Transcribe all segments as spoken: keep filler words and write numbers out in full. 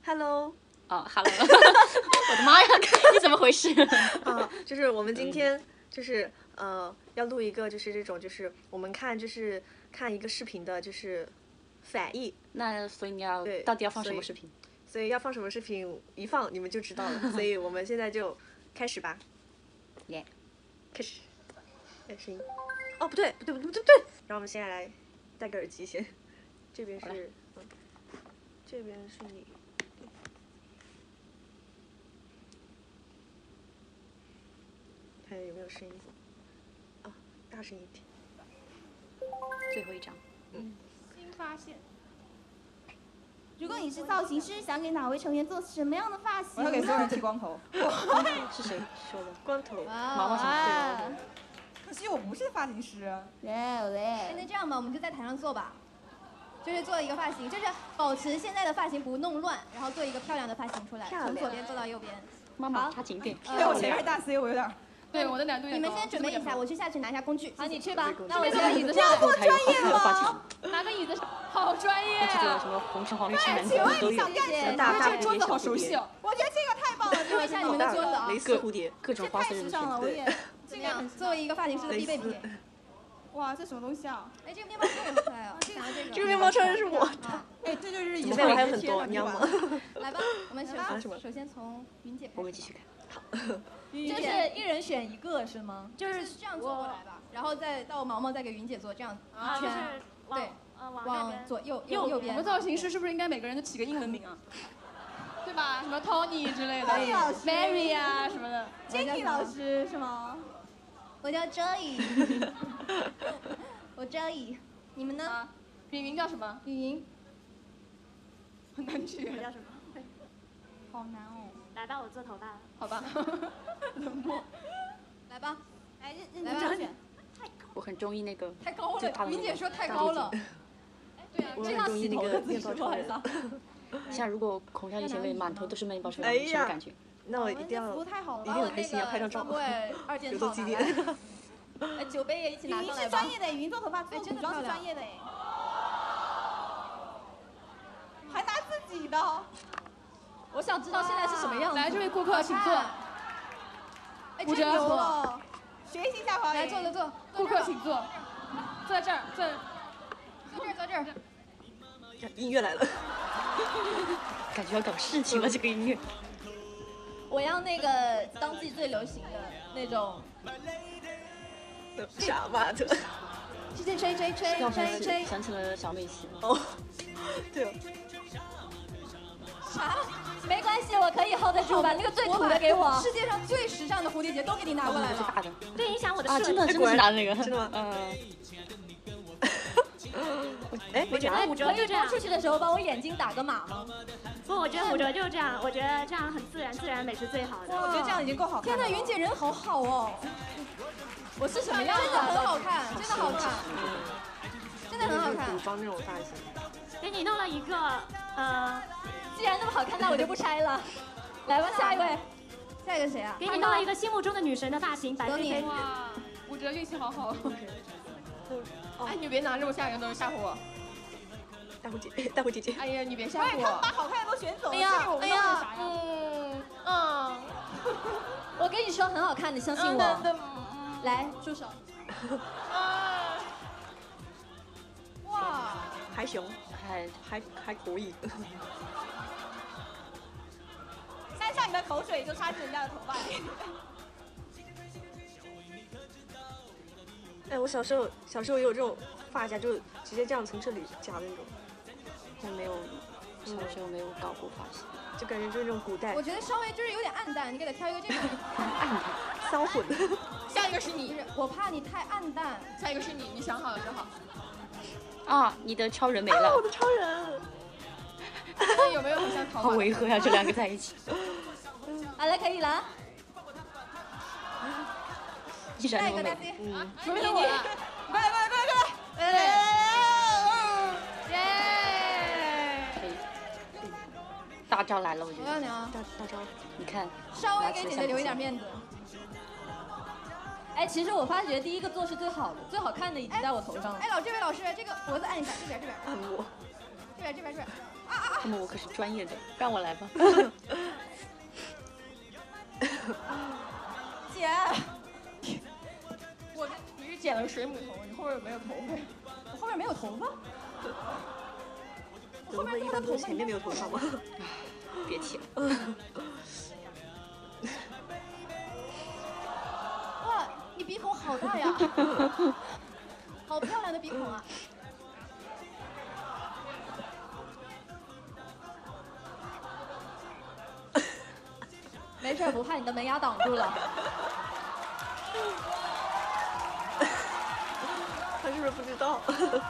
Hello。 啊、哦、，Hello， 我的妈呀，你怎么回事？ 啊，就是我们今天就是呃要录一个就是这种就是我们看就是看一个视频的就是反义。 那所以你要到底要放什么视频？ 所以要放什么视频一放你们就知道了。所以我们现在就开始吧。 耶、yeah. 开始。哎，声音。哦，不对不对不对不对不对。然后我们现在来戴个耳机先。这边是嗯，这边是你。看有没有声音啊，大声一点。 最后一张， 嗯，新发现。如果你是造型师，想给哪位成员做什么样的发型？ 我要给所有人剃光头。 是谁说的？ 光头。 毛毛想对。可惜我不是发型师。 对对。 那这样吧，我们就在台上做吧，就是做一个发型，就是保持现在的发型不弄乱，然后做一个漂亮的发型出来，从左边做到右边。 妈妈，插紧点。 对，我前面是大 C， 我有点。 对，我的难度有点高。 你们先准备一下，我去下去拿一下工具。 好，你去吧。 那我这个椅子上。这么专业吗？ 拿个椅子，好专业啊！ 这个什么红橙黄绿青蓝紫都有。 大大这个桌子好熟悉哦。我觉得这个太棒了， 用一下你们的桌子啊。 蕾丝蝴蝶， 各种花色人选。 对。 这样，作为一个发型师的必备品。 哇，这什么东西啊？ 哎，这个面包车也很可爱啊！ 这个面包车是我的。 哎，这就是以前我还有很多，你要吗？ 来吧，我们首首先从云姐。 我们继续看。 好。 就是一人选一个是吗？ 就是这样做过来吧，然后再到毛毛再给云姐做，这样一圈。 对，往左右右右边。 我们造型师是不是应该每个人都起个英文名啊？对吧？什么 Tony 之类的 ，Mary 啊什么的 ，Jacky 老师是吗？ 我叫 Joy， 我 Joy， 你们呢？ 雨云叫什么？ 雨云。 很难取。 你叫什么？ 好难哦。 来吧，我做头发了。 好吧。冷漠。 来吧， 来认认真选。 我很中意那个。 太高了，云姐说太高了。 对啊， 这样洗头的面包超人。 现在如果孔孝义前辈满头都是面包车，什么感觉？ 那我一定要， 服务太好了， 一定很开心，要拍张照。 二件套拿来。哎，酒杯也一起拿上来吧。 云是专业的，云做头发做古装是专业的哎。还拿自己的。 我想知道现在是什么样子。来，这位顾客请坐。 哎，真牛了！学习一下华来，坐坐坐。 顾客请坐。坐在这儿，坐。 坐这儿，坐这儿。 音乐来了。 感觉要搞事情了，这个音乐。 我要那个当季最流行的那种。 傻妈的。 吹吹吹吹吹吹。 想起了小美琪。 哦，对哦。 啥？没关系，我可以 hold 得住，把那个最土的给我。 世界上最时尚的蝴蝶结都给你拿过来了。 大的。 对，影响我的啊，真的真的是拿的那个。 真的吗？ 嗯。 哎， 我觉得五折就这样。 出去的时候帮我眼睛打个码吗？ 不，我觉得五折就是这样，我觉得这样很自然，自然美是最好的。 我觉得这样已经够好看了。 天哪，云姐人好好哦。 我是什么样子？ 真的很好看，真的好看，真的很好看。 古装那种发型。 给你弄了一个，呃， 既然那么好看，那我就不拆了。来吧，下一位。 下一个谁啊？ 给你弄了一个心目中的女神的发型，白飞飞。 哇，五折运气好好。哎，你别拿这么吓人的东西吓唬我。 大虎姐，大虎姐姐。 哎呀，你别吓唬我。 他们把好看的都选走了， 哎呀， 哎呀，嗯嗯。我跟你说很好看，你相信我。来，住手。 哇， 还行， 还还还可以。 沾上你的口水就插进人家的头发里。 哎，我小时候小时候也有这种发夹，就直接这样从这里夹的那种。 我没有，小时候没有搞过发型， 就感觉就是那种古代。 我觉得稍微就是有点暗淡，你给他挑一个这种。 暗淡，骚混。 下一个是你， 我怕你太暗淡。 下一个是你，你想好了就好。 啊，你的超人没了。 啊，我的超人。 那有没有很像淘宝？ 好违和呀，这两个在一起。 好了，可以了。 一闪多美。 嗯。 除了我了。 过来过来过来过来。 耶！大招来了，我觉得。 我告诉你啊， 大大招， 你看。 稍微给姐姐留一点面子。 哎，其实我发觉第一个做是最好的，最好看的已经在我头上了。 哎，老这位老师，这个脖子按一下，这边这边。 按摩。 这边这边这边。 他们我可是专业的，让我来吧。 姐，我你是剪了水母头，你后面有没有头发？我后面没有头发。 怎么会一般都是前面没有头发吗？ 别提了。 哇，你鼻孔好大呀！好漂亮的鼻孔啊！没事，不怕你的门牙挡住了。 他是不是不知道？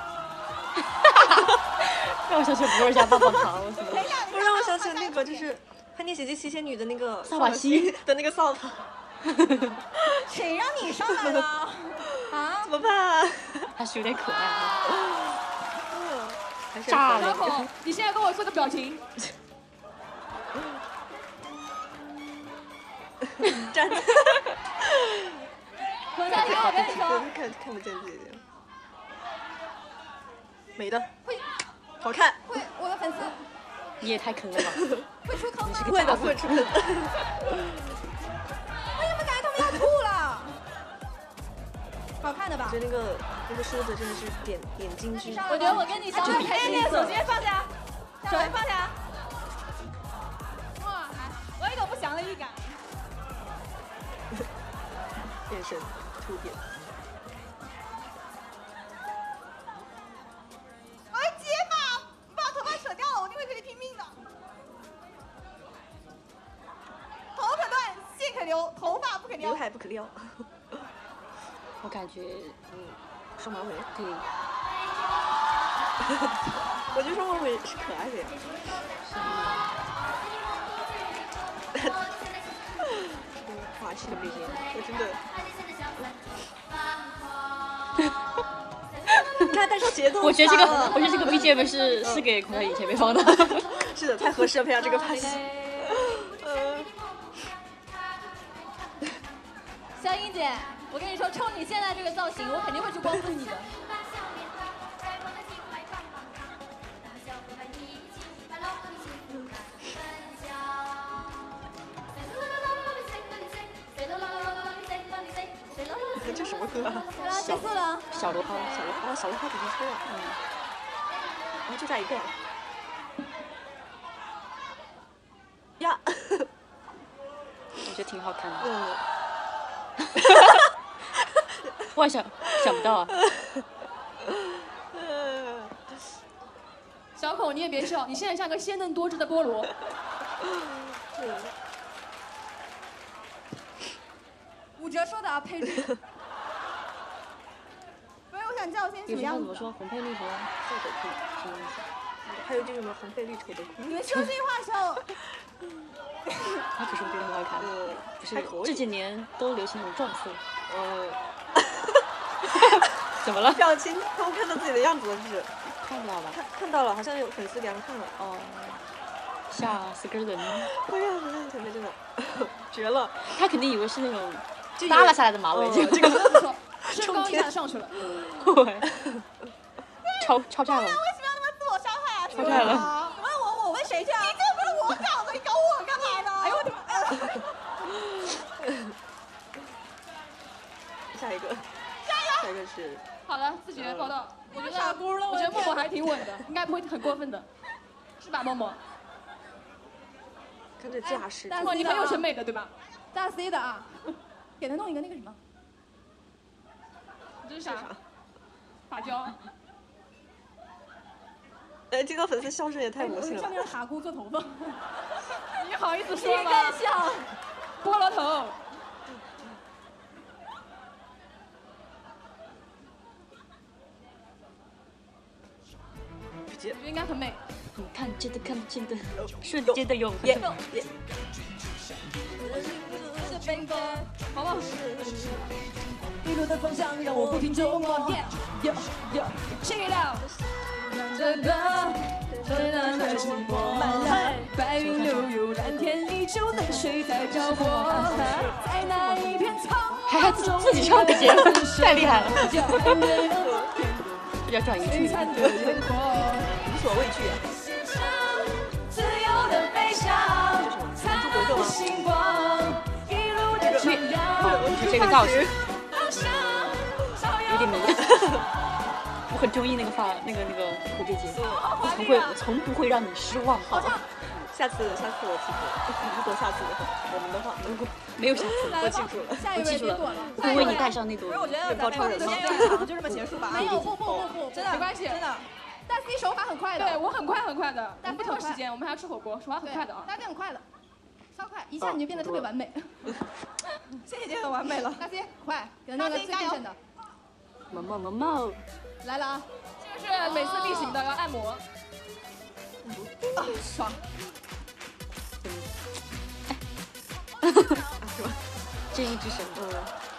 让我想起不二家棒棒糖，我怎么？ 不让我想起那个就是《叛逆喜剧七仙女》的那个扫把星的那个扫把。 谁让你上来了？啊？ 怎么办？ 还是有点可爱啊。 嗯，还是炸了！ 小孔，你现在跟我做个表情。 站着。 滚下去！我跟你说， 看看不见自己的。美的，好看。 会我的粉丝你也太坑了吧！ 会出坑吗？ 会的，会出坑。 我怎么感觉他们要吐了？好看的吧我觉？得那个那个梳子真的是点点睛之笔。 我觉得我跟你相比， 哎，那个手机放下，手机放下。 哇， 我有一种不祥的预感。 变身突变。 哎，姐妈，你把我头发扯掉了，我一定会跟你拼命的。头可断，线可留，头发不可刘留。 海不可撩。 我感觉， 嗯，双马尾。 对， 我觉得双马尾是可爱的呀。华系的背景，我真的。你看带上节奏。 我觉得这个，我觉得这个 B G M 是是给孔小以前辈放的。 是的，太合适了，配上这个发型。呃， 小英姐，我跟你说，冲你现在这个造型，我肯定会去光顾你的。 这什么歌啊？ 好了，结束了。 小罗抛， 小罗啊，小罗花主题车啊。嗯。然后就差一个。呀。 我觉得挺好看的。 嗯。 我也想想不到啊。 小孔，你也别笑，你现在像个鲜嫩多汁的菠萝。 五折说的啊，配置。不是，我想知道我现在什有么样子。 句话怎么说？红配绿和色斗酷，什么意思？ 还有这个什么红配绿丑的酷。 你们说这句话的时候， 他可是我觉得很好看。 呃， 不是还可以这几年都流行那种撞色。 呃。 怎么了？ 表情偷看到自己的样子了，是不是？ 看不到吧？ 看看到了，好像有粉丝给他们看了。 哦，吓死个人！ 哎呀，好像前面真的绝了。 他肯定以为是那种就耷拉下来的马尾，结果这个不错，身高一下上去了。 对，超超炸了！ 为什么要那么自我伤害啊？ 超炸了！ 你问我，我问谁去啊？你这不是我搞的，你搞我干嘛呢？哎呦我的妈！ 下一个，下一个是。 好了，自觉报道。我觉得傻姑了， 我觉得默默还挺稳的，应该不会很过分的，是吧，默默？ 看这架势， 哎默默你很有审美的，对吧？ 大 C 的啊，给他弄一个那个什么。 这是啥？发胶。 哎，这个粉丝笑声也太魔性了吧。 上面是哈姑做头发。 你好意思说吗？ 更像菠萝头。我觉得应该很美。 你看见的看不见的，瞬间的永恒。 耶耶。 好不好？ 一路的方向让我不停琢磨。 Check it out。 这个最难的寂寞，白云悠悠，蓝天依旧，泪水在漂泊，在那一片苍还还自自己唱个节目，太厉害了！这叫转移去。 无所畏惧啊。 这个造型有点美。我很中意那个发那个那个蝴蝶结，我从会我从不会让你失望。好， 下次下次我记住，如果下次的话，我们的话，如果没有下次， 我记住了， 下一位我记住了别躲了。， 我会为你带上那朵我觉得包超人吗？ 时间有点长，就这么结束吧。 没有，不不不不， 真的没关系真的。 大 C 手法很快的。 对我很快很快的，我但们不拖时间，我们还要吃火锅，手法很对快的啊。 大 C 很快的，超快，一下你就变得特别完美。 这已经很完美了。 大 C 快，给那个最精神的毛毛毛毛， 来了啊！ 这个是每次例行的，要按摩。 啊，爽！ 正义之神， 嗯。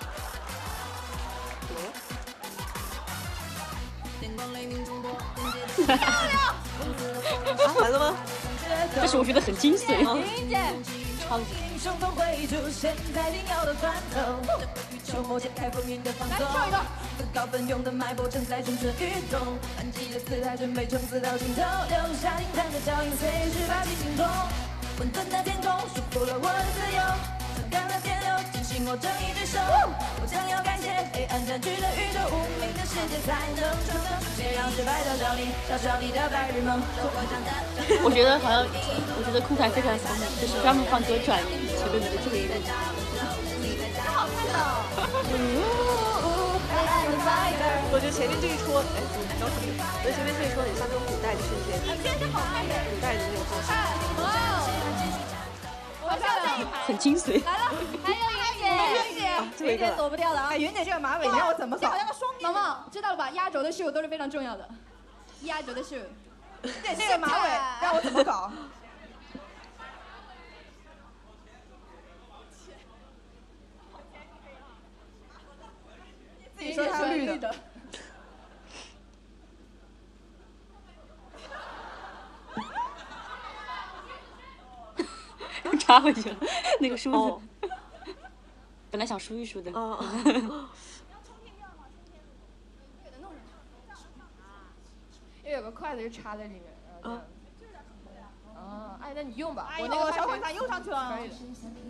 啊，完了吗？ 但是我觉得很精髓， 林姐， 超级。 雄风会出现在定要的船头，秋末揭开风云的放纵，自告奋勇的脉搏正在蠢蠢欲动，反击的姿态准备冲刺到尽头，留下精彩的脚印，随时把激心中，混沌的天空束缚了我的自由，穿干了电流，惊醒我正义之手，我将要感谢黑暗占据了宇宙，无名的世界才能创造出些让失败的着力，嘲笑你的白日梦，做我想的。 我觉得好像，我觉得空台非常聪明，就是专门放歌转移前面的这个一个。 我觉得前面这一戳，哎，等会儿，我觉得前面这一戳很像那种古代的瞬间，古代的那种方式。 我漂亮， 很精髓。 来了，还有云姐，云姐，云姐躲不掉的啊！ 哎，云姐这个马尾，你让我怎么扫？ 毛毛知道了吧？压轴的秀都是非常重要的，压轴的秀。 对，这个马尾让我怎么搞？自己说它绿的。 插回去了，那个梳子。 哦本来想梳一梳的。 哦。 因为有个筷子是插在里面。 啊。 啊，哎，那你用吧。 我那个小粉伞又上去了。 可以的。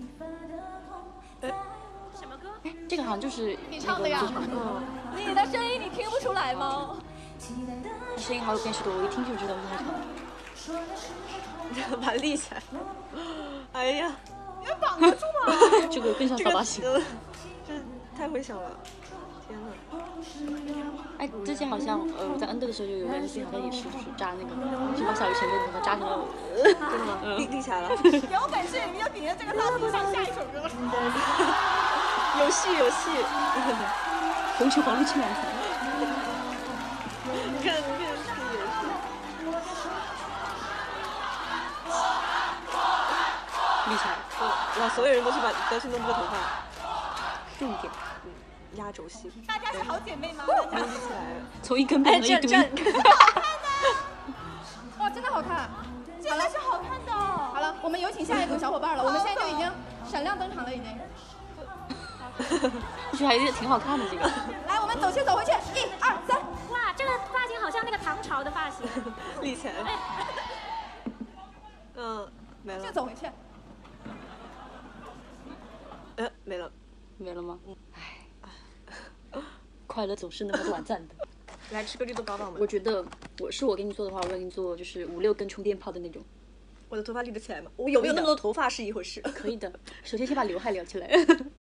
什么歌？ 哎，这个好像就是你唱的呀？你的声音你听不出来吗？ 声音好有辨识度，我一听就知道是他唱的。 把它立起来。哎呀， 你们绑得住吗？ 这个更像扫把星。 这太会想了，天哪！ 哎，之前好像呃我在 N 队的时候就有个 M C 好像也是就是扎那个，就把小雨前的头发扎成了。 真的吗？立立起来了。 有本事你们就顶着这个大图上下一首歌。 有戏有戏。 红球黄绿青蓝紫。 你看你看。 立起来， 嗯，哇，所有人都去把都去弄这个头发， 重点， 嗯，压轴戏。 大家是好姐妹吗？ 立起来了， 从一根变成一堆。 哇，真的好看， 真的是好看的。 好了，我们有请下一组小伙伴了，我们现在就已经闪亮登场了，已经。 我觉得还是挺好看的这个。 来，我们走去走回去，一二三。 哇，这个发型好像那个唐朝的发型。 立起来了。嗯，没了。 就走回去。 呃，没了， 没了吗？唉，快乐总是那么短暂的。 来吃个绿豆糕吧，我们。 我觉得我是我给你做的话，我给你做就是五六根充电炮的那种。 我的头发立得起来吗？我有没有那么多头发是一回事。 可以的，首先先把刘海撩起来。